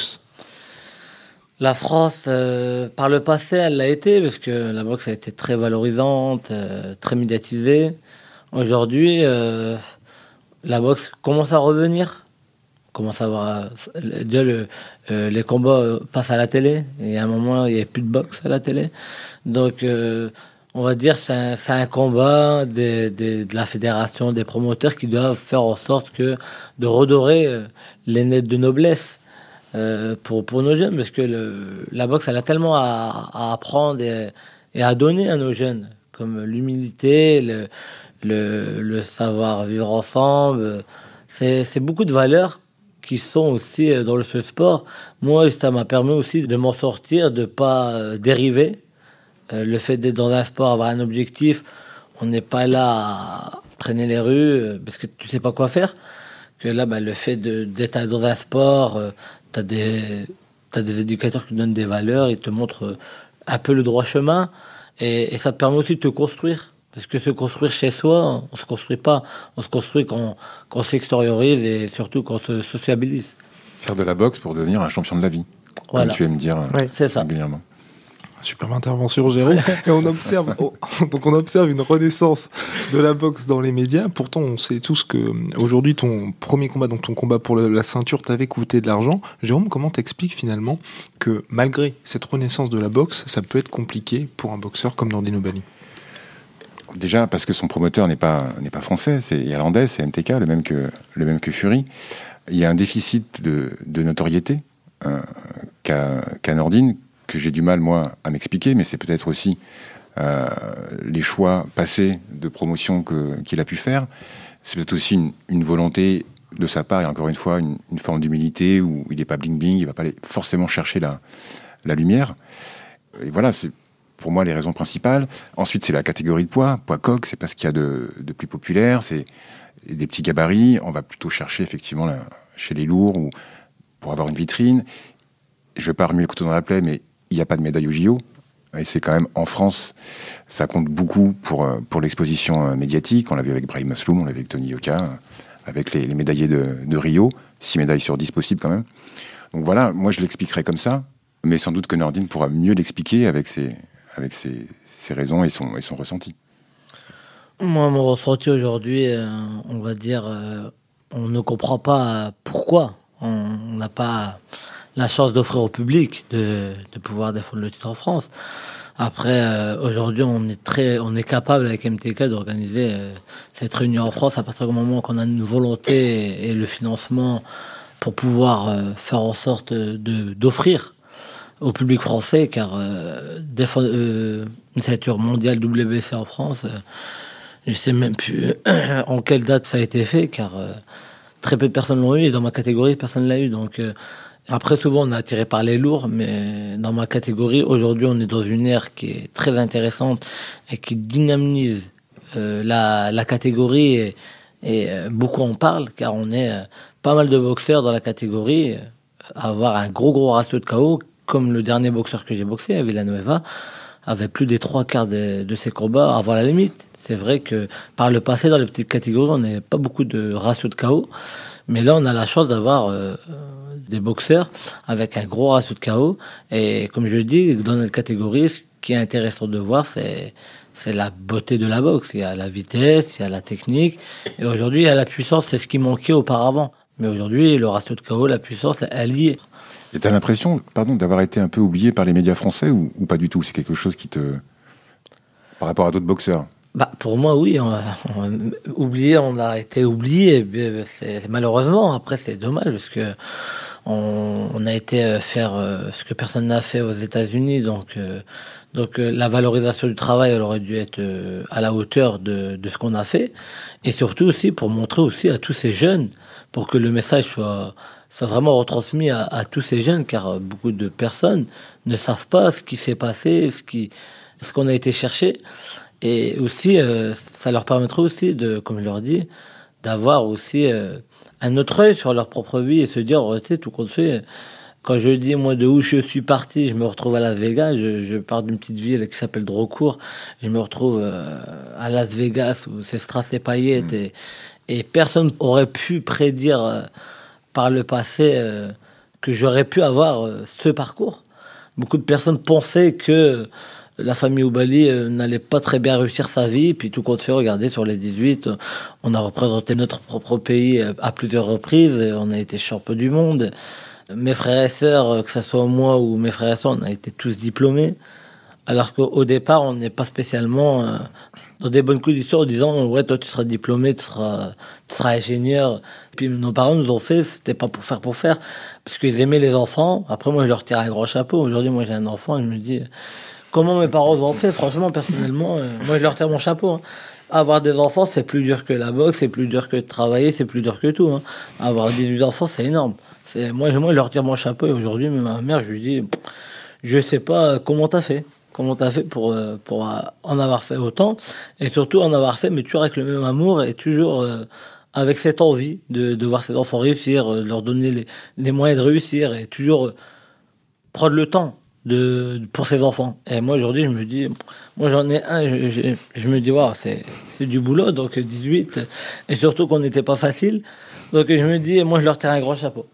La France, euh, par le passé, elle l'a été, parce que la boxe a été très valorisante, euh, très médiatisée. Aujourd'hui, euh, la boxe commence à revenir. Commence à avoir, déjà le, euh, les combats passent à la télé, et à un moment, il n'y avait plus de boxe à la télé. Donc, euh, on va dire c'est un, c'est un combat des, des, de la fédération, des promoteurs qui doivent faire en sorte que de redorer euh, les lettres de noblesse. Euh, pour, pour nos jeunes, parce que le, la boxe, elle a tellement à, à apprendre et, et à donner à nos jeunes, comme l'humilité, le, le, le savoir vivre ensemble. C'est, c'est beaucoup de valeurs qui sont aussi dans le ce sport. Moi, ça m'a permis aussi de m'en sortir, de ne pas euh, dériver. Euh, le fait d'être dans un sport, avoir un objectif, on n'est pas là à traîner les rues parce que tu ne sais pas quoi faire. Que là, bah, le fait de, d'être dans un sport... Euh, T'as des, t'as des éducateurs qui donnent des valeurs, ils te montrent un peu le droit chemin, et, et ça te permet aussi de te construire. Parce que se construire chez soi, on se construit pas. On se construit quand, quand on s'extériorise et surtout quand on se sociabilise. Faire de la boxe pour devenir un champion de la vie, voilà. Comme tu aimes dire ouais, c'est ça. Régulièrement. Superbe intervention, Jérôme. Et on observe, oh, donc on observe une renaissance de la boxe dans les médias. Pourtant, on sait tous que aujourd'hui, ton premier combat, donc ton combat pour le, la ceinture, t'avait coûté de l'argent. Jérôme, comment t'expliques finalement que malgré cette renaissance de la boxe, ça peut être compliqué pour un boxeur comme Nordine Oubaly? Déjà parce que son promoteur n'est pas n'est pas français, c'est irlandais, c'est M T K, le même que le même que Fury. Il y a un déficit de, de notoriété euh, qu'a, qu'a Nordine, que j'ai du mal, moi, à m'expliquer, mais c'est peut-être aussi euh, les choix passés de promotion que, qu'il a pu faire. C'est peut-être aussi une, une volonté de sa part, et encore une fois, une, une forme d'humilité où il n'est pas bling-bling, il ne va pas aller forcément chercher la, la lumière. Et voilà, c'est pour moi les raisons principales. Ensuite, c'est la catégorie de poids. Poids coq, c'est pas ce qu'il y a de, de plus populaire, c'est des petits gabarits. On va plutôt chercher, effectivement, là, chez les lourds, ou pour avoir une vitrine. Je ne vais pas remuer le couteau dans la plaie, mais il n'y a pas de médaille au J O. Et c'est quand même, en France, ça compte beaucoup pour, pour l'exposition médiatique. On l'a vu avec Brahim Masloum, on l'a vu avec Tony Yoka, avec les, les médaillés de, de Rio. six médailles sur dix possibles quand même. Donc voilà, moi je l'expliquerai comme ça, mais sans doute que Nordine pourra mieux l'expliquer avec ses, avec ses, ses raisons et son, et son ressenti. Moi, mon ressenti aujourd'hui, euh, on va dire, euh, on ne comprend pas pourquoi on n'a pas la chance d'offrir au public de, de pouvoir défendre le titre en France. Après, euh, aujourd'hui, on est très, on est capable avec M T K d'organiser euh, cette réunion en France à partir du moment qu'on a une volonté et, et le financement pour pouvoir euh, faire en sorte de, d'offrir au public français, car euh, défendre euh, une ceinture mondiale W B C en France, euh, je sais même plus en quelle date ça a été fait, car euh, très peu de personnes l'ont eu et dans ma catégorie, personne ne l'a eu. Donc euh, après, souvent, on est attiré par les lourds, mais dans ma catégorie, aujourd'hui, on est dans une ère qui est très intéressante et qui dynamise euh, la, la catégorie et, et euh, beaucoup en parlent, car on est euh, pas mal de boxeurs dans la catégorie, euh, à avoir un gros, gros ratio de K O, comme le dernier boxeur que j'ai boxé, Villanueva, avait plus des trois quarts de, de ses combats avant la limite. C'est vrai que par le passé, dans les petites catégories, on n'avait pas beaucoup de ratio de K O, mais là, on a la chance d'avoir euh, des boxeurs avec un gros ratio de K O. Et comme je le dis, dans notre catégorie, ce qui est intéressant de voir, c'est, c'est la beauté de la boxe. Il y a la vitesse, il y a la technique. Et aujourd'hui, il y a la puissance, c'est ce qui manquait auparavant. Mais aujourd'hui, le ratio de K O, la puissance, elle y est. Et tu as l'impression, pardon, d'avoir été un peu oublié par les médias français ou, ou pas du tout? C'est quelque chose qui te... Par rapport à d'autres boxeurs? Bah, pour moi, oui. On a, on, oublié, on a été oublié. C'est, c'est, malheureusement, après, c'est dommage parce que on, on a été faire euh, ce que personne n'a fait aux États-Unis. Donc, euh, donc euh, la valorisation du travail, elle aurait dû être euh, à la hauteur de, de ce qu'on a fait. Et surtout aussi pour montrer aussi à tous ces jeunes, pour que le message soit, soit vraiment retransmis à, à tous ces jeunes, car beaucoup de personnes ne savent pas ce qui s'est passé, ce, qui, ce qu'on a été chercher. Et aussi, euh, ça leur permettrait aussi, de, comme je leur dis, d'avoir aussi euh, un autre œil sur leur propre vie et se dire, oh, tu sais, tout compte fait, Quand je dis, moi, de où je suis parti, je me retrouve à Las Vegas. Je, je pars d'une petite ville qui s'appelle Drocourt. Je me retrouve euh, à Las Vegas, où c'est strass et paillettes. Mmh. Et, et personne n'aurait pu prédire euh, par le passé euh, que j'aurais pu avoir euh, ce parcours. Beaucoup de personnes pensaient que la famille Oubaly euh, n'allait pas très bien réussir sa vie. Puis tout compte fait, regardez, sur les dix-huit, on a représenté notre propre pays à plusieurs reprises. On a été champion du monde. Mes frères et sœurs, que ce soit moi ou mes frères et sœurs, on a été tous diplômés. Alors qu'au départ, on n'est pas spécialement euh, dans des bonnes conditions en disant « Ouais, toi, tu seras diplômé, tu seras, tu seras ingénieur. » Puis nos parents nous ont fait, c'était pas pour faire pour faire, parce qu'ils aimaient les enfants. Après, moi, je leur tire un gros chapeau. Aujourd'hui, moi, j'ai un enfant et je me dis « Comment mes parents ont fait ?» Franchement, personnellement, euh, moi, je leur tire mon chapeau. Hein. Avoir des enfants, c'est plus dur que la boxe, c'est plus dur que de travailler, c'est plus dur que tout. Hein. Avoir dix-huit enfants, c'est énorme. C'est, moi, moi, je leur tire mon chapeau et aujourd'hui, ma mère, je lui dis, je sais pas comment t'as fait, comment t'as fait pour, pour en avoir fait autant et surtout en avoir fait, mais toujours avec le même amour et toujours euh, avec cette envie de, de voir ses enfants réussir, de leur donner les, les moyens de réussir et toujours prendre le temps de, pour ses enfants. Et moi, aujourd'hui, je me dis, moi, j'en ai un, je, je, je me dis, wow, c'est, c'est du boulot, donc dix-huit, et surtout qu'on n'était pas facile. Donc, je me dis, moi, je leur tire un gros chapeau.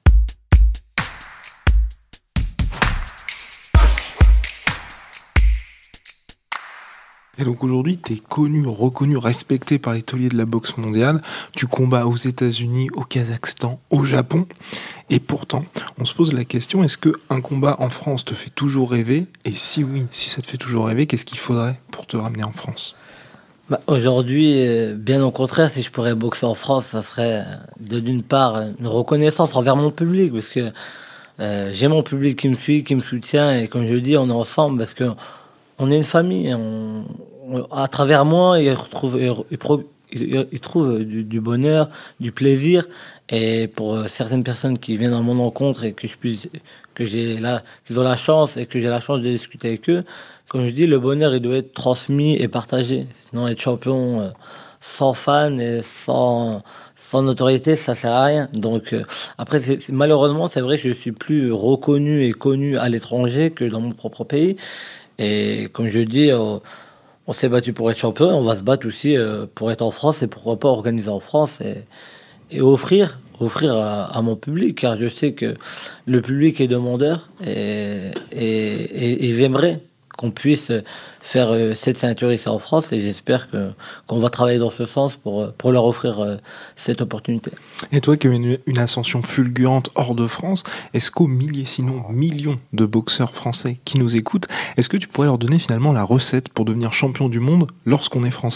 Et donc aujourd'hui, tu es connu, reconnu, respecté par les tauliers de la boxe mondiale. Tu combats aux États-Unis, au Kazakhstan, au Japon. Et pourtant, on se pose la question, est-ce qu'un combat en France te fait toujours rêver ? Et si oui, si ça te fait toujours rêver, qu'est-ce qu'il faudrait pour te ramener en France ? Bah, aujourd'hui, bien au contraire, si je pourrais boxer en France, ça serait de, d'une part une reconnaissance envers mon public, parce que euh, j'ai mon public qui me suit, qui me soutient, et comme je dis, on est ensemble, parce que on est une famille. On, on, à travers moi, ils retrouvent, ils, ils, ils trouvent du, du bonheur, du plaisir. Et pour certaines personnes qui viennent à mon encontre et que je puisse, que j'ai là, qu'ils ont la chance et que j'ai la chance de discuter avec eux, comme je dis, le bonheur, il doit être transmis et partagé. Sinon, être champion euh, sans fans et sans, sans notoriété, ça sert à rien. Donc, euh, après, c'est, c'est, malheureusement, c'est vrai que je suis plus reconnu et connu à l'étranger que dans mon propre pays. Et comme je dis, euh, on s'est battu pour être champion, on va se battre aussi euh, pour être en France et pourquoi pas organiser en France et, et offrir, offrir à, à mon public, car je sais que le public est demandeur et, et, et ils aimeraient qu'on puisse faire euh, cette ceinture ici en France et j'espère que, qu'on va travailler dans ce sens pour, pour leur offrir euh, cette opportunité. Et toi qui as une, une ascension fulgurante hors de France, est-ce qu'aux milliers, sinon millions de boxeurs français qui nous écoutent, est-ce que tu pourrais leur donner finalement la recette pour devenir champion du monde lorsqu'on est français ?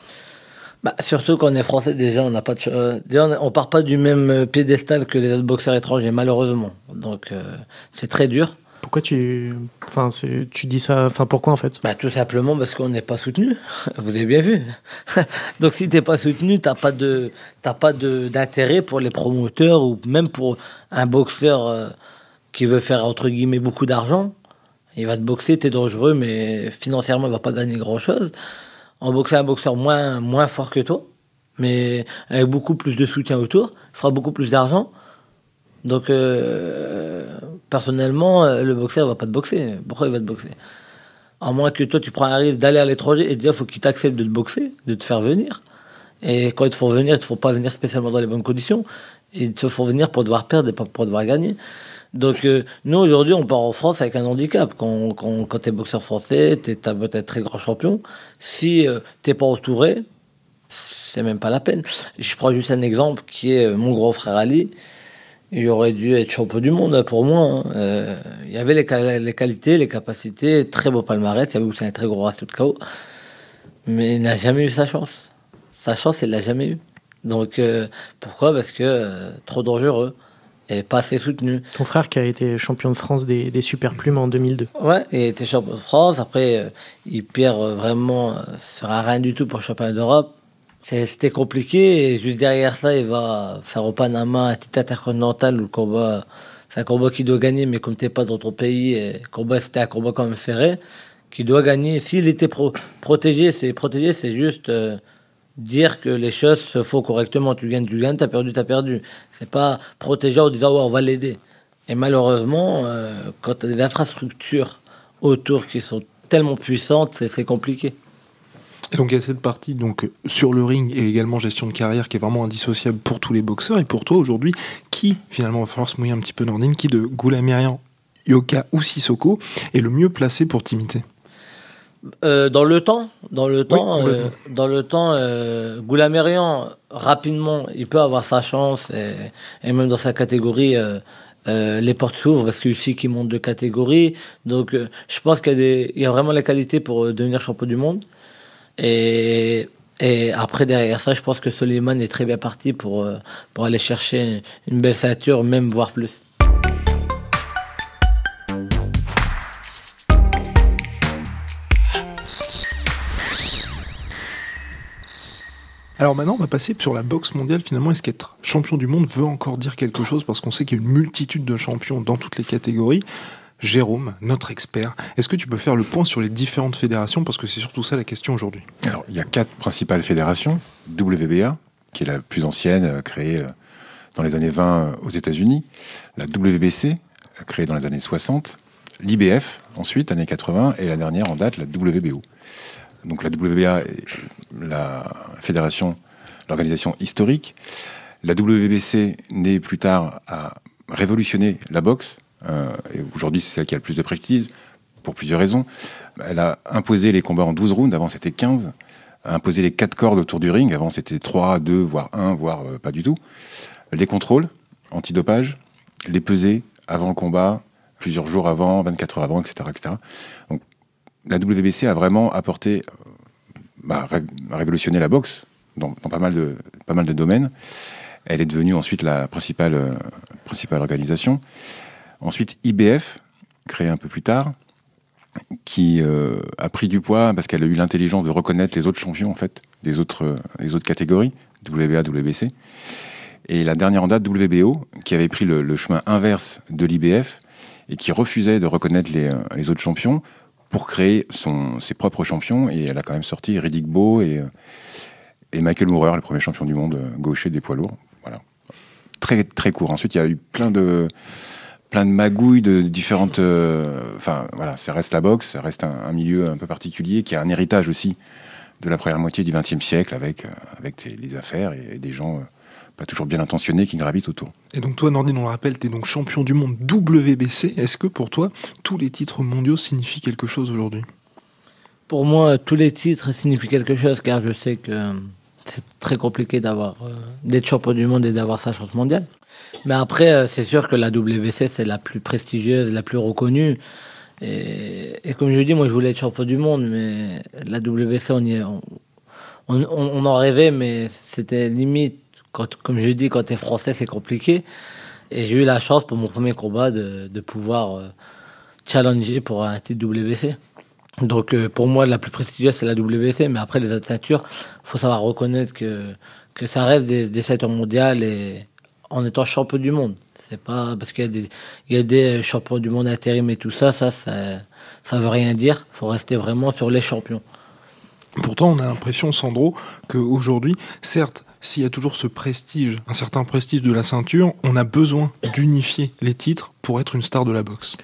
Bah, surtout quand on est français, déjà, on n'a pas de, euh, déjà, on, on part pas du même piédestal que les autres boxeurs étrangers, malheureusement. Donc, euh, c'est très dur. Pourquoi tu, enfin, c'est, tu dis ça, enfin, pourquoi en fait ? Bah, tout simplement parce qu'on n'est pas soutenu. Vous avez bien vu. Donc, si t'es pas soutenu, t'as pas de, t'as pas de, d'intérêt pour les promoteurs ou même pour un boxeur euh, qui veut faire, entre guillemets, beaucoup d'argent. Il va te boxer, t'es dangereux, mais financièrement, il va pas gagner grand chose. En boxer un boxeur moins, moins fort que toi, mais avec beaucoup plus de soutien autour, il fera beaucoup plus d'argent. Donc, euh, personnellement, le boxeur ne va pas te boxer. Pourquoi il va te boxer ? À moins que toi, tu prends un risque d'aller à l'étranger et déjà, il faut qu'il t'accepte de te boxer, de te faire venir. Et quand ils te font venir, ils ne te font pas venir spécialement dans les bonnes conditions. Ils te font venir pour devoir perdre et pas pour devoir gagner. Donc, euh, nous, aujourd'hui, on part en France avec un handicap. Quand, quand, quand tu es boxeur français, tu es peut-être très grand champion. Si euh, tu n'es pas entouré, c'est même pas la peine. Je prends juste un exemple qui est mon grand frère Ali. Il aurait dû être champion du monde pour moi. Hein. Euh, il y avait les, les qualités, les capacités, très beau palmarès. Il y avait aussi un très gros ratio de K O. Mais il n'a jamais eu sa chance. Sa chance, il l'a jamais eu. Donc, euh, pourquoi ? Parce que euh, trop dangereux et pas assez soutenu. Ton frère qui a été champion de France des, des super plumes en deux mille deux. Ouais, il était champion de France. Après, euh, il perd euh, vraiment euh, sur un rien du tout pour le championnat d'Europe. C'était compliqué et juste derrière ça, il va faire au Panama un titre intercontinental où le combat, c'est un combat qu'il doit gagner, mais comme t'es pas dans ton pays, et combat, c'était un combat quand même serré, qu'il doit gagner. S'il était pro- protégé, c'est protégé, c'est juste euh, dire que les choses se font correctement. Tu gagnes, tu gagnes, t'as perdu, t'as perdu. C'est pas protégé en disant ouais, on va l'aider. Et malheureusement, euh, quand tu as des infrastructures autour qui sont tellement puissantes, c'est, c'est compliqué. Et donc il y a cette partie donc, sur le ring et également gestion de carrière qui est vraiment indissociable pour tous les boxeurs. Et pour toi aujourd'hui, qui finalement, il va falloir se mouiller un petit peu Nordine, qui de Goulamirian, Yoka ou Sissoko est le mieux placé pour t'imiter? Euh, dans le temps, dans le temps, Oui, euh, dans le temps, euh, Goulamirian, rapidement, il peut avoir sa chance et, et même dans sa catégorie, euh, euh, les portes s'ouvrent parce qu'il sait qu'il monte de catégorie. Donc, euh, je pense qu'il y a, des, il y a vraiment les qualités pour euh, devenir champion du monde. Et, et après, derrière ça, je pense que Soliman est très bien parti pour, euh, pour aller chercher une belle ceinture, même voire plus. Alors maintenant, on va passer sur la boxe mondiale. Finalement, est-ce qu'être champion du monde veut encore dire quelque chose? Parce qu'on sait qu'il y a une multitude de champions dans toutes les catégories. Jérôme, notre expert, est-ce que tu peux faire le point sur les différentes fédérations? Parce que c'est surtout ça la question aujourd'hui. Alors, il y a quatre principales fédérations. W B A, qui est la plus ancienne, euh, créée euh, dans les années vingt euh, aux États-Unis. La W B C, euh, créée dans les années soixante. L'I B F, ensuite, années quatre-vingts. Et la dernière en date, la W B O. Donc la W B A est la fédération, l'organisation historique. La W B C, née plus tard, a révolutionné la boxe. Euh, et aujourd'hui, c'est celle qui a le plus de prestige, pour plusieurs raisons. Elle a imposé les combats en douze rounds, avant c'était quinze. Elle a imposé les quatre cordes autour du ring, avant c'était trois, deux, voire un, voire euh, pas du tout. Les contrôles, antidopage, les pesées avant le combat, plusieurs jours avant, vingt-quatre heures avant, et cetera, et cetera. Donc, la W B C a vraiment apporté, bah, ré, révolutionné la boxe dans, dans pas mal de, pas mal de domaines. Elle est devenue ensuite la principale, euh, principale organisation. Ensuite, I B F, créée un peu plus tard, qui euh, a pris du poids parce qu'elle a eu l'intelligence de reconnaître les autres champions, en fait, des autres, euh, des autres catégories, W B A, W B C. Et la dernière en date, W B O, qui avait pris le, le chemin inverse de l'I B F et qui refusait de reconnaître les, euh, les autres champions pour créer son, ses propres champions. Et elle a quand même sorti Riddick Bowe et, euh, et Michael Moorer, le premier champion du monde euh, gaucher des poids lourds. Voilà. Très, très court. Ensuite, il y a eu plein de... plein de magouilles de différentes... Enfin, euh, voilà, ça reste la boxe, ça reste un, un milieu un peu particulier, qui a un héritage aussi de la première moitié du vingtième siècle, avec, euh, avec des, les affaires et, et des gens euh, pas toujours bien intentionnés qui gravitent autour. Et donc toi, Nordine, on le rappelle, tu es donc champion du monde W B C. Est-ce que pour toi, tous les titres mondiaux signifient quelque chose aujourd'hui? Pour moi, tous les titres signifient quelque chose, car je sais que c'est très compliqué d'avoir, euh, d'être champion du monde et d'avoir sa chance mondiale. Mais après, c'est sûr que la W B C, c'est la plus prestigieuse, la plus reconnue. Et, et comme je dis, moi, je voulais être champion du monde, mais la W B C, on, y est, on, on, on en rêvait, mais c'était limite, quand, comme je dis, quand tu es français, c'est compliqué. Et j'ai eu la chance, pour mon premier combat, de, de pouvoir euh, challenger pour un titre W B C. Donc, euh, pour moi, la plus prestigieuse, c'est la W B C. Mais après, les autres ceintures, il faut savoir reconnaître que, que ça reste des, des ceintures mondiales et en étant champion du monde. C'est pas parce qu'il y a des, il y a des champions du monde intérim et tout ça, ça, ça, ça veut rien dire. Il faut rester vraiment sur les champions. Pourtant, on a l'impression, Sandro, qu'aujourd'hui, certes, s'il y a toujours ce prestige, un certain prestige de la ceinture, on a besoin d'unifier les titres pour être une star de la boxe.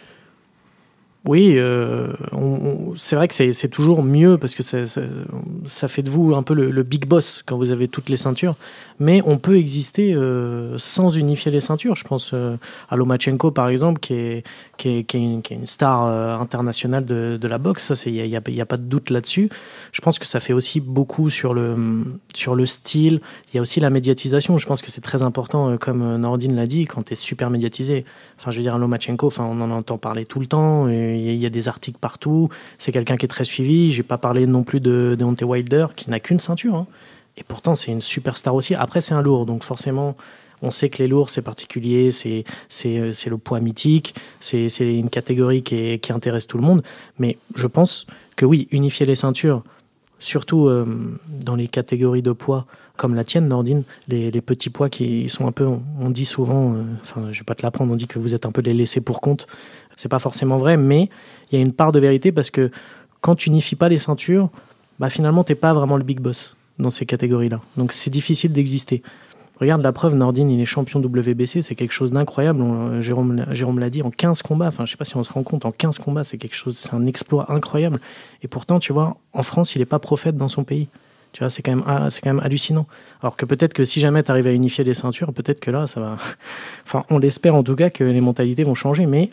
Oui, euh, on, on, c'est vrai que c'est, c'est toujours mieux parce que ça, ça, ça fait de vous un peu le, le big boss quand vous avez toutes les ceintures. Mais on peut exister euh, sans unifier les ceintures. Je pense euh, à Lomachenko, par exemple, qui est, qui est, qui est, une, qui est une star euh, internationale de, de la boxe. Il n'y a, y a, y a pas de doute là-dessus. Je pense que ça fait aussi beaucoup sur le, sur le style. Il y a aussi la médiatisation. Je pense que c'est très important, euh, comme Nordine l'a dit, quand tu es super médiatisé. Enfin, je veux dire, un Lomachenko, enfin, on en entend parler tout le temps. Et il y a des articles partout. C'est quelqu'un qui est très suivi. J'ai pas parlé non plus de Deontay Wilder, qui n'a qu'une ceinture. Hein. Et pourtant, c'est une superstar aussi. Après, c'est un lourd. Donc forcément, on sait que les lourds, c'est particulier. C'est, c'est, c'est le poids mythique. C'est, c'est une catégorie qui, est, qui intéresse tout le monde. Mais je pense que oui, unifier les ceintures, surtout euh, dans les catégories de poids comme la tienne, Nordine, les, les petits poids qui sont un peu, on, on dit souvent, enfin, euh, je vais pas te l'apprendre, on dit que vous êtes un peu les laissés pour compte. C'est pas forcément vrai, mais il y a une part de vérité parce que quand tu unifies pas les ceintures, bah finalement, t'es pas vraiment le big boss dans ces catégories-là. Donc c'est difficile d'exister. Regarde la preuve, Nordine, il est champion W B C, c'est quelque chose d'incroyable. On, Jérôme, Jérôme l'a dit, en quinze combats, enfin je sais pas si on se rend compte, en quinze combats, c'est quelque chose, c'est un exploit incroyable. Et pourtant, tu vois, en France, il est pas prophète dans son pays. Tu vois, c'est quand même, ah, c'est quand même hallucinant. Alors que peut-être que si jamais tu arrives à unifier les ceintures, peut-être que là, ça va. Enfin, on l'espère en tout cas que les mentalités vont changer, mais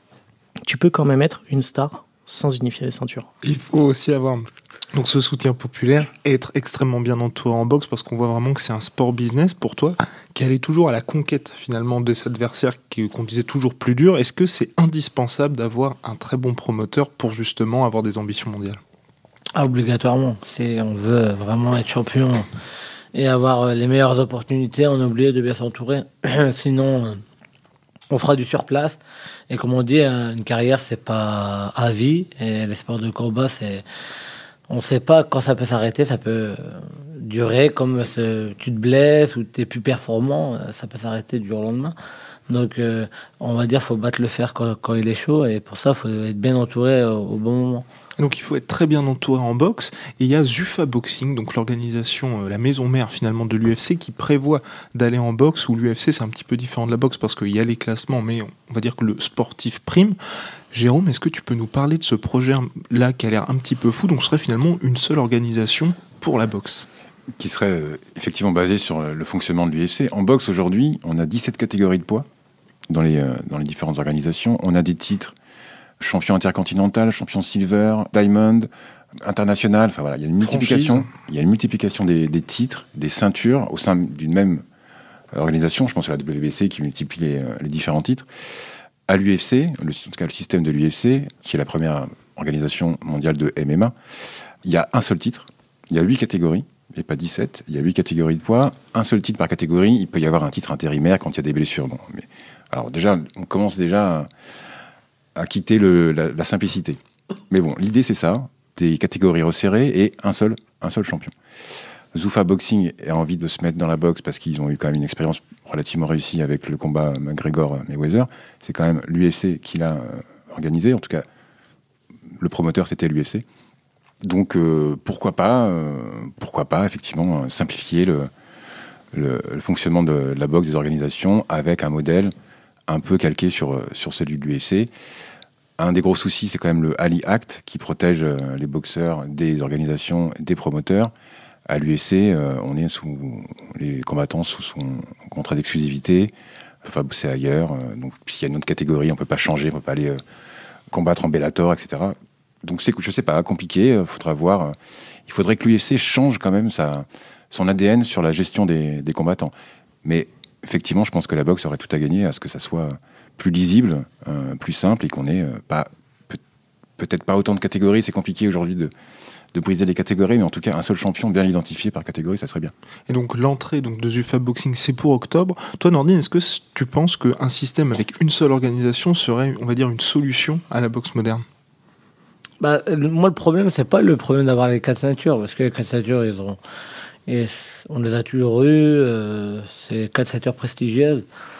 tu peux quand même être une star sans unifier les ceintures. Il faut aussi avoir donc ce soutien populaire et être extrêmement bien entouré en boxe, parce qu'on voit vraiment que c'est un sport business pour toi, qui allait toujours à la conquête finalement de cet adversaire qui, qu'on disait toujours plus dur. Est-ce que c'est indispensable d'avoir un très bon promoteur pour justement avoir des ambitions mondiales ? Ah, obligatoirement. Si on veut vraiment être champion et avoir les meilleures opportunités, on est obligé de bien s'entourer. Sinon, on fera du surplace. Et comme on dit, une carrière, c'est pas à vie. Et les sports de combat, c'est... on ne sait pas quand ça peut s'arrêter. Ça peut durer comme ce... tu te blesses ou tu es plus performant. Ça peut s'arrêter du jour au lendemain. Donc, euh, on va dire qu'il faut battre le fer quand, quand il est chaud. Et pour ça, il faut être bien entouré au, au bon moment. Donc il faut être très bien entouré en boxe. Et il y a Zuffa Boxing, donc l'organisation, euh, la maison mère finalement de l'U F C, qui prévoit d'aller en boxe, où l'U F C c'est un petit peu différent de la boxe parce qu'il y a les classements, mais on, on va dire que le sportif prime. Jérôme, est-ce que tu peux nous parler de ce projet-là qui a l'air un petit peu fou? Donc ce serait finalement une seule organisation pour la boxe. Qui serait euh, effectivement basé sur le, le fonctionnement de l'U F C. En boxe aujourd'hui, on a dix-sept catégories de poids dans les, euh, dans les différentes organisations. On a des titres champion intercontinental, champion silver, diamond, international. Enfin voilà, il y a une multiplication, Franchise. il y a une multiplication des, des titres, des ceintures au sein d'une même organisation. Je pense à la W B C qui multiplie les, les différents titres. À l'U F C, le, en tout cas le système de l'U F C, qui est la première organisation mondiale de M M A, il y a un seul titre. Il y a huit catégories, et pas dix-sept. Il y a huit catégories de poids, un seul titre par catégorie. Il peut y avoir un titre intérimaire quand il y a des blessures. Bon, mais, alors déjà, on commence déjà à, à quitter le, la, la simplicité. Mais bon, l'idée c'est ça, des catégories resserrées et un seul, un seul champion. Zuffa Boxing a envie de se mettre dans la boxe parce qu'ils ont eu quand même une expérience relativement réussie avec le combat McGregor-Mayweather. C'est quand même l'U F C qui l'a organisé. En tout cas, le promoteur c'était l'U F C. Donc euh, pourquoi pas, euh, pourquoi pas effectivement simplifier le, le, le fonctionnement de, de la boxe, des organisations avec un modèle un peu calqué sur, sur celui de l'U F C. Un des gros soucis, c'est quand même le Ali Act qui protège les boxeurs des organisations, des promoteurs. À l'U F C, euh, on est sous les combattants sous son contrat d'exclusivité, enfin bosser ailleurs. Euh, donc s'il y a une autre catégorie, on peut pas changer, on peut pas aller euh, combattre en Bellator, et cetera. Donc c'est, je sais pas, compliqué. Euh, faudra voir. Euh, il faudrait que l'U F C change quand même sa, son A D N sur la gestion des, des combattants. Mais effectivement, je pense que la boxe aurait tout à gagner à ce que ça soit plus lisible, euh, plus simple et qu'on ait euh, pas peut, peut-être pas autant de catégories. C'est compliqué aujourd'hui de de briser les catégories, mais en tout cas un seul champion bien identifié par catégorie, ça serait bien. Et donc l'entrée donc, de Zuffa Boxing, c'est pour octobre. Toi, Nordine, est-ce que tu penses qu'un système avec une seule organisation serait, on va dire, une solution à la boxe moderne? Bah, moi, le problème, c'est pas le problème d'avoir les quatre ceintures, parce que les quatre ceintures, ils ont, et on les a toujours eues, euh, c'est quatre ceintures prestigieuses,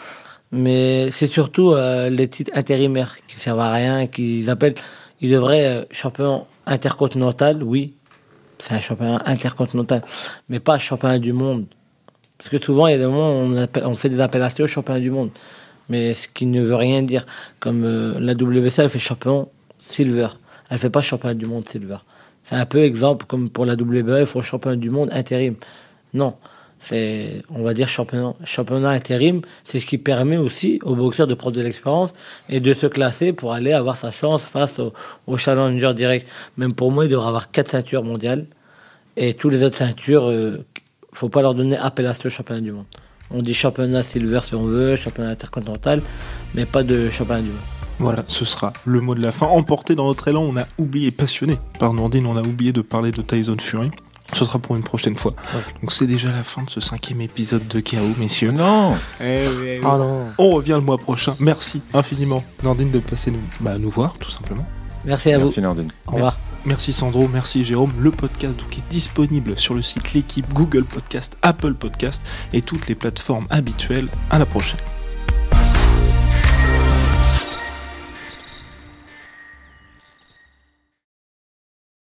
mais c'est surtout euh, les titres intérimaires qui servent à rien, qu'ils appellent, ils devraient euh, champion intercontinental, oui, c'est un championnat intercontinental, mais pas championnat du monde. Parce que souvent, il y a des moments où on, appelle, on fait des appellations au championnat du monde, mais ce qui ne veut rien dire. Comme euh, la W B C, elle fait champion silver, elle ne fait pas championnat du monde silver. C'est un peu exemple comme pour la W B A, il faut championnat du monde intérim. Non, c'est, on va dire championnat, championnat intérim, c'est ce qui permet aussi aux boxeurs de prendre de l'expérience et de se classer pour aller avoir sa chance face au, au challenger direct. Même pour moi, il devrait avoir quatre ceintures mondiales et tous les autres ceintures, il euh, ne faut pas leur donner appellation championnat du monde. On dit championnat silver si on veut, championnat intercontinental, mais pas de championnat du monde. Voilà, ce sera le mot de la fin. Emporté dans notre élan, on a oublié, passionné par Nordine, on a oublié de parler de Tyson Fury. Ce sera pour une prochaine fois. Ouais. Donc c'est déjà la fin de ce cinquième épisode de K O, messieurs. Non eh oui, eh oui. Oh non. On revient le mois prochain. Merci infiniment, Nordine, de passer nous, bah, nous voir, tout simplement. Merci à Merci vous. Merci Nordine. Au revoir. Merci Sandro, merci Jérôme. Le podcast donc, est disponible sur le site L'Équipe, Google Podcast, Apple Podcast et toutes les plateformes habituelles. À la prochaine.